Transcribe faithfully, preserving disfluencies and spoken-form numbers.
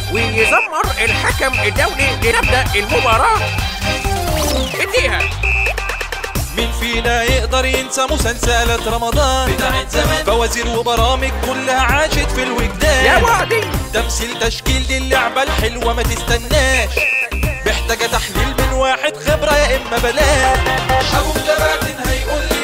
ويزمر الحكم الدولي لنبدأ المباراة. اديها. مين فينا يقدر ينسى مسلسلات رمضان بتاعت زمان؟ فوازير وبرامج كلها عاشت في الوجدان. يا وادي تمثيل تشكيل دي اللعبة الحلوة ما تستناش، محتاجة تحليل من واحد خبرة يا إما بلاش. أبو كباتن هيقول لي